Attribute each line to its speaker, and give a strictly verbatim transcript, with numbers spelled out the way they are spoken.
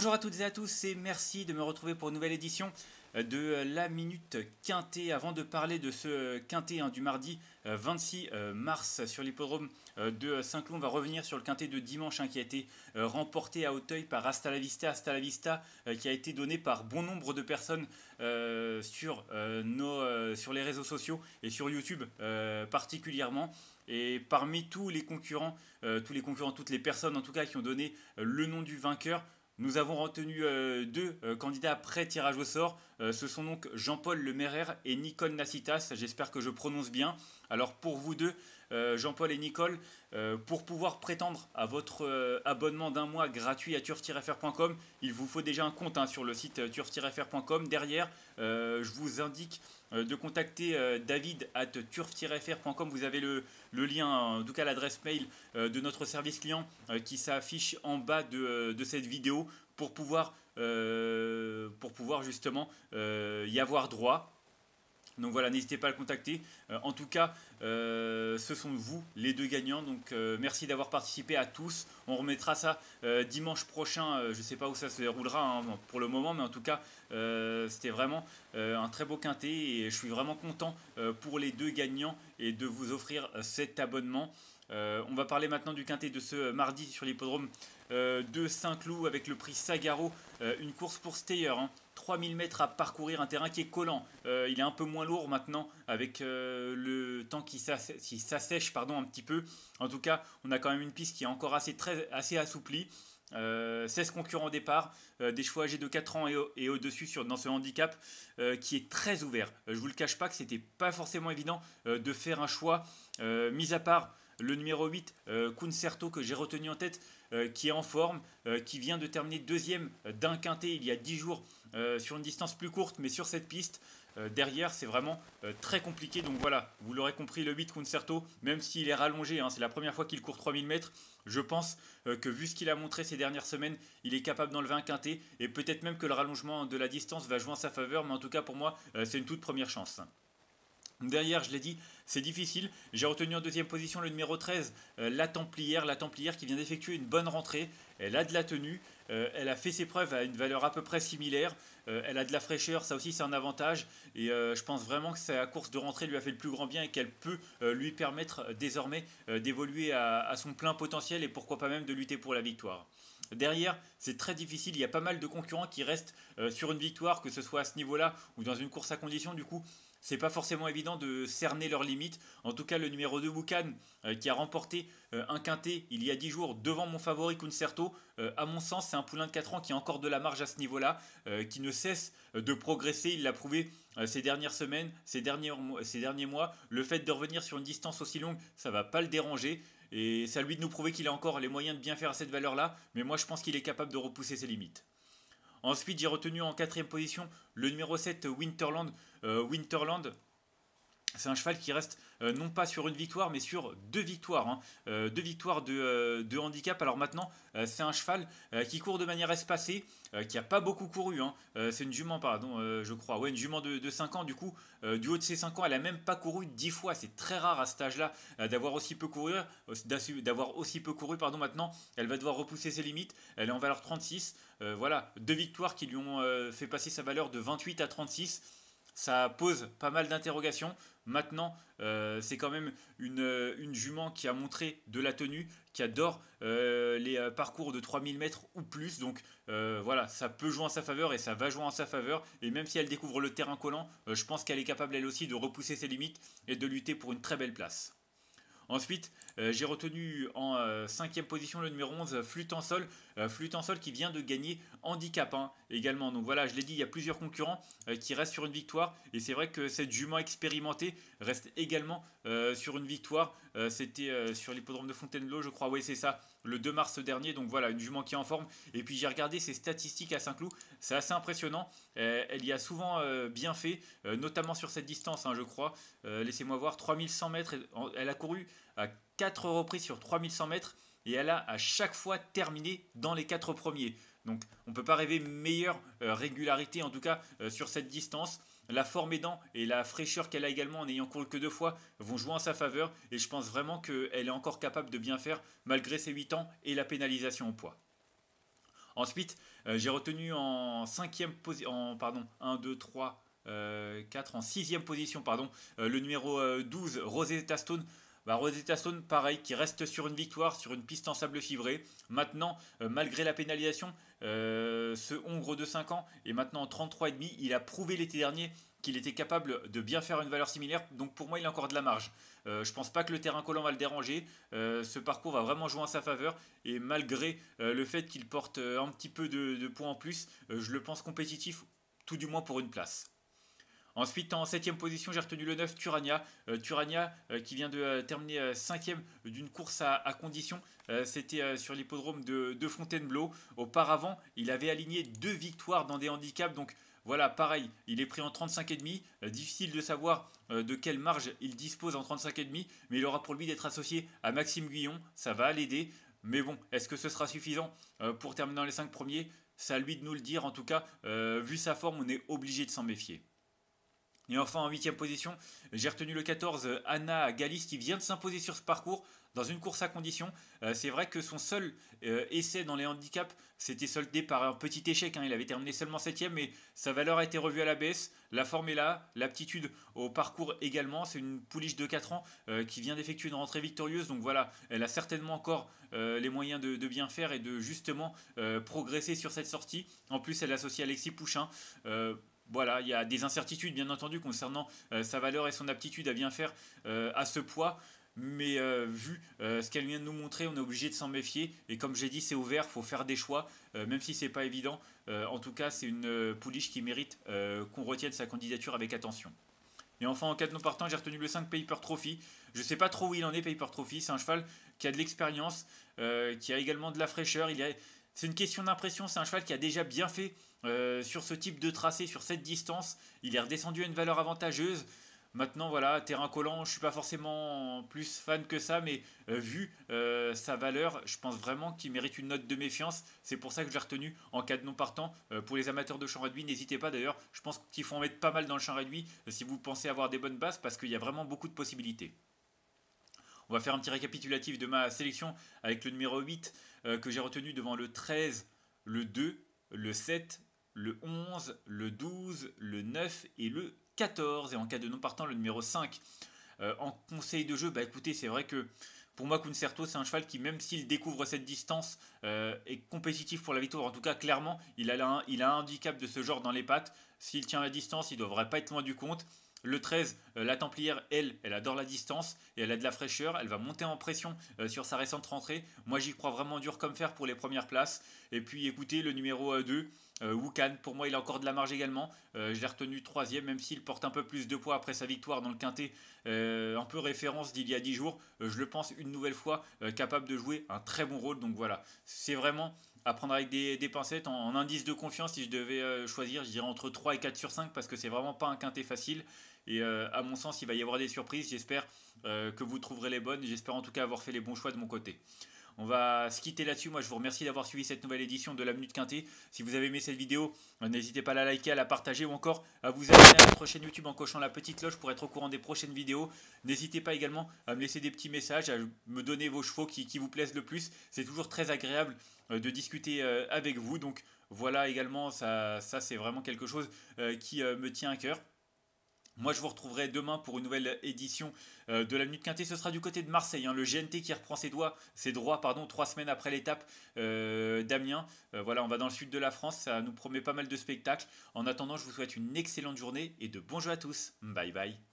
Speaker 1: Bonjour à toutes et à tous et merci de me retrouver pour une nouvelle édition de la Minute Quintet. Avant de parler de ce Quintet hein, du mardi vingt-six mars sur l'hippodrome de Saint-Cloud, on va revenir sur le Quintet de dimanche hein, qui a été remporté à Auteuil par Hasta la Vista. Hasta la Vista qui a été donné par bon nombre de personnes euh, sur, euh, nos, euh, sur les réseaux sociaux et sur YouTube euh, particulièrement. Et parmi tous les concurrents, euh, tous les concurrents, toutes les personnes en tout cas qui ont donné euh, le nom du vainqueur, nous avons retenu euh, deux euh, candidats après tirage au sort. Euh, ce sont donc Jean-Paul Lemerer et Nicole Nacitas. J'espère que je prononce bien. Alors pour vous deux, euh, Jean-Paul et Nicole, euh, pour pouvoir prétendre à votre euh, abonnement d'un mois gratuit à turf tiret f r point com, il vous faut déjà un compte hein, sur le site euh, turf tiret f r point com. Derrière, euh, je vous indique euh, de contacter euh, David arobase turf tiret f r point com. Vous avez le, le lien, en tout cas l'adresse mail euh, de notre service client euh, qui s'affiche en bas de, euh, de cette vidéo pour pouvoir, euh, pour pouvoir justement euh, y avoir droit. Donc voilà, n'hésitez pas à le contacter. Euh, en tout cas, euh, ce sont vous les deux gagnants. Donc euh, merci d'avoir participé à tous. On remettra ça euh, dimanche prochain. Euh, je ne sais pas où ça se déroulera hein, pour le moment, mais en tout cas, euh, c'était vraiment euh, un très beau quintet et je suis vraiment content euh, pour les deux gagnants et de vous offrir euh, cet abonnement. Euh, on va parler maintenant du quintet de ce mardi sur l'hippodrome euh, de Saint-Cloud avec le prix Sagaro, euh, une course pour Steyer, hein, trois mille mètres à parcourir, un terrain qui est collant. Euh, il est un peu moins lourd maintenant avec euh, le temps qui s'assèche pardon, un petit peu. En tout cas, on a quand même une piste qui est encore assez, très, assez assouplie. Euh, seize concurrents au départ, euh, des chevaux âgés de quatre ans et, au, et au-dessus sur, dans ce handicap euh, qui est très ouvert. Euh, je vous le cache pas que c'était pas forcément évident euh, de faire un choix, euh, mis à part le numéro huit, euh, Concerto, que j'ai retenu en tête, euh, qui est en forme, euh, qui vient de terminer deuxième d'un quintet il y a dix jours euh, sur une distance plus courte, mais sur cette piste. Euh, derrière, c'est vraiment euh, très compliqué. Donc voilà, vous l'aurez compris, le huit Concerto, même s'il est rallongé, hein, c'est la première fois qu'il court trois mille mètres, je pense euh, que vu ce qu'il a montré ces dernières semaines, il est capable d'enlever un quintet. Et peut-être même que le rallongement de la distance va jouer en sa faveur, mais en tout cas pour moi, euh, c'est une toute première chance. Derrière, je l'ai dit, c'est difficile. J'ai retenu en deuxième position le numéro treize, euh, la Templière. La Templière qui vient d'effectuer une bonne rentrée. Elle a de la tenue. Euh, elle a fait ses preuves à une valeur à peu près similaire. Euh, elle a de la fraîcheur, ça aussi c'est un avantage. Et euh, je pense vraiment que sa course de rentrée lui a fait le plus grand bien et qu'elle peut euh, lui permettre euh, désormais euh, d'évoluer à, à son plein potentiel et pourquoi pas même de lutter pour la victoire. Derrière, c'est très difficile. Il y a pas mal de concurrents qui restent euh, sur une victoire, que ce soit à ce niveau-là ou dans une course à condition. Du coup, c'est pas forcément évident de cerner leurs limites. En tout cas, le numéro deux, Boucan, euh, qui a remporté euh, un quintet il y a dix jours devant mon favori Concerto, euh, à mon sens, c'est un poulain de quatre ans qui a encore de la marge à ce niveau-là, euh, qui ne cesse de progresser. Il l'a prouvé euh, ces dernières semaines, ces derniers, ces derniers mois. Le fait de revenir sur une distance aussi longue, ça va pas le déranger. Et c'est à lui de nous prouver qu'il a encore les moyens de bien faire à cette valeur-là. Mais moi, je pense qu'il est capable de repousser ses limites. Ensuite, j'ai retenu en quatrième position le numéro sept, Winterland. Euh, Winterland, c'est un cheval qui reste euh, non pas sur une victoire, mais sur deux victoires. Hein. Euh, deux victoires de, euh, de handicap. Alors maintenant, euh, c'est un cheval euh, qui court de manière espacée, euh, qui n'a pas beaucoup couru. Hein. Euh, c'est une jument, pardon, euh, je crois. Ouais, une jument de, de cinq ans. Du coup, euh, du haut de ses cinq ans, elle n'a même pas couru dix fois. C'est très rare à cet âge-là euh, d'avoir aussi peu couru. D'avoir aussi peu couru, pardon. Maintenant, elle va devoir repousser ses limites. Elle est en valeur trente-six. Euh, voilà, deux victoires qui lui ont euh, fait passer sa valeur de vingt-huit à trente-six. Ça pose pas mal d'interrogations. Maintenant, euh, c'est quand même une, une jument qui a montré de la tenue, qui adore euh, les euh, parcours de trois mille mètres ou plus. Donc euh, voilà, ça peut jouer en sa faveur et ça va jouer en sa faveur. Et même si elle découvre le terrain collant, euh, je pense qu'elle est capable elle aussi de repousser ses limites et de lutter pour une très belle place. Ensuite, euh, j'ai retenu en euh, cinquième position le numéro onze, Flûte en sol. Euh, Flûte en sol qui vient de gagner handicap hein, également. Donc voilà, je l'ai dit, il y a plusieurs concurrents euh, qui restent sur une victoire. Et c'est vrai que cette jument expérimentée reste également euh, sur une victoire. Euh, C'était euh, sur l'hippodrome de Fontainebleau, je crois. Oui, c'est ça, le deux mars dernier. Donc voilà, une jument qui est en forme. Et puis j'ai regardé ses statistiques à Saint-Cloud. C'est assez impressionnant. Euh, elle y a souvent euh, bien fait, euh, notamment sur cette distance, hein, je crois. Euh, Laissez-moi voir, trois mille cent mètres. Elle a couru à quatre reprises sur trois mille cent mètres et elle a à chaque fois terminé dans les quatre premiers. Donc on ne peut pas rêver meilleure euh, régularité en tout cas euh, sur cette distance. La forme aidant et la fraîcheur qu'elle a également en n'ayant couru que deux fois vont jouer en sa faveur et je pense vraiment qu'elle est encore capable de bien faire malgré ses huit ans et la pénalisation au poids. Ensuite, euh, j'ai retenu en cinquième position, pardon, un, deux, trois, euh, quatre, en sixième position, pardon, euh, le numéro euh, douze, Rosetta Stone. Bah, Rosetta Stone, pareil, qui reste sur une victoire, sur une piste en sable fibré. Maintenant, euh, malgré la pénalisation, euh, ce Hongre de cinq ans est maintenant en trente-trois virgule cinq. Il a prouvé l'été dernier qu'il était capable de bien faire une valeur similaire. Donc pour moi, il a encore de la marge. Euh, je pense pas que le terrain collant va le déranger. Euh, ce parcours va vraiment jouer en sa faveur. Et malgré euh, le fait qu'il porte euh, un petit peu de, de points en plus, euh, je le pense compétitif, tout du moins pour une place. Ensuite, en septième position, j'ai retenu le neuf, Turania. Euh, Turania euh, qui vient de euh, terminer euh, cinquième d'une course à, à condition. Euh, C'était euh, sur l'hippodrome de, de Fontainebleau. Auparavant, il avait aligné deux victoires dans des handicaps. Donc voilà, pareil, il est pris en trente-cinq virgule cinq. Euh, difficile de savoir euh, de quelle marge il dispose en trente-cinq virgule cinq. Mais il aura pour lui d'être associé à Maxime Guyon. Ça va l'aider. Mais bon, est-ce que ce sera suffisant euh, pour terminer dans les cinq premiers? C'est à lui de nous le dire. En tout cas, euh, vu sa forme, on est obligé de s'en méfier. Et enfin, en huitième position, j'ai retenu le quatorze, Anna Galis, qui vient de s'imposer sur ce parcours dans une course à condition. Euh, c'est vrai que son seul euh, essai dans les handicaps s'était soldé par un petit échec. Hein. Il avait terminé seulement septième, mais sa valeur a été revue à la baisse. La forme est là, l'aptitude au parcours également. C'est une pouliche de quatre ans euh, qui vient d'effectuer une rentrée victorieuse. Donc voilà, elle a certainement encore euh, les moyens de, de bien faire et de justement euh, progresser sur cette sortie. En plus, elle associe Alexis Pouchin. Euh, Voilà, il y a des incertitudes bien entendu concernant euh, sa valeur et son aptitude à bien faire euh, à ce poids. Mais euh, vu euh, ce qu'elle vient de nous montrer, on est obligé de s'en méfier. Et comme j'ai dit, c'est ouvert, il faut faire des choix, euh, même si c'est pas évident. Euh, en tout cas, c'est une euh, pouliche qui mérite euh, qu'on retienne sa candidature avec attention. Et enfin, en cas de non partant, j'ai retenu le cinq Paper Trophy. Je ne sais pas trop où il en est, Paper Trophy. C'est un cheval qui a de l'expérience, euh, qui a également de la fraîcheur. Il a... C'est une question d'impression. C'est un cheval qui a déjà bien fait euh, sur ce type de tracé, sur cette distance. Il est redescendu à une valeur avantageuse. Maintenant, voilà, terrain collant, je ne suis pas forcément plus fan que ça, mais euh, vu euh, sa valeur, je pense vraiment qu'il mérite une note de méfiance. C'est pour ça que je l'ai retenu en cas de non partant. Euh, pour les amateurs de champ réduit, n'hésitez pas d'ailleurs. Je pense qu'il faut en mettre pas mal dans le champ réduit euh, si vous pensez avoir des bonnes bases, parce qu'il y a vraiment beaucoup de possibilités. On va faire un petit récapitulatif de ma sélection avec le numéro huit euh, que j'ai retenu devant le treize, le deux, le sept, le onze, le douze, le neuf et le quatorze. Et en cas de non partant, le numéro cinq. Euh, en conseil de jeu, bah écoutez, c'est vrai que pour moi, Concerto, c'est un cheval qui, même s'il découvre cette distance, euh, est compétitif pour la victoire. En tout cas, clairement, il a, un, il a un handicap de ce genre dans les pattes. S'il tient la distance, il ne devrait pas être loin du compte. Le treize, euh, la Templière, elle, elle adore la distance et elle a de la fraîcheur. Elle va monter en pression euh, sur sa récente rentrée. Moi, j'y crois vraiment dur comme fer pour les premières places. Et puis, écoutez, le numéro euh, deux, euh, Wukan, pour moi, il a encore de la marge également. Euh, je l'ai retenu troisième, même s'il porte un peu plus de poids après sa victoire dans le Quintet. Euh, un peu référence d'il y a dix jours. Euh, je le pense une nouvelle fois euh, capable de jouer un très bon rôle. Donc voilà, c'est vraiment à prendre avec des, des pincettes. En, en indice de confiance, si je devais euh, choisir, je dirais entre trois et quatre sur cinq parce que c'est vraiment pas un Quintet facile. Et euh, à mon sens, il va y avoir des surprises. J'espère euh, que vous trouverez les bonnes. J'espère en tout cas avoir fait les bons choix de mon côté. On va se quitter là-dessus. Moi, je vous remercie d'avoir suivi cette nouvelle édition de la Minute Quintet. Si vous avez aimé cette vidéo, n'hésitez pas à la liker, à la partager ou encore à vous abonner à notre chaîne YouTube en cochant la petite cloche pour être au courant des prochaines vidéos. N'hésitez pas également à me laisser des petits messages, à me donner vos chevaux qui, qui vous plaisent le plus. C'est toujours très agréable euh, de discuter euh, avec vous. Donc voilà également, ça, ça c'est vraiment quelque chose euh, qui euh, me tient à cœur. Moi, je vous retrouverai demain pour une nouvelle édition euh, de la Minute Quintet. Ce sera du côté de Marseille, hein, le G N T qui reprend ses, doigts, ses droits pardon, trois semaines après l'étape euh, d'Amiens. Euh, voilà, on va dans le sud de la France, ça nous promet pas mal de spectacles. En attendant, je vous souhaite une excellente journée et de bons jeux à tous. Bye bye.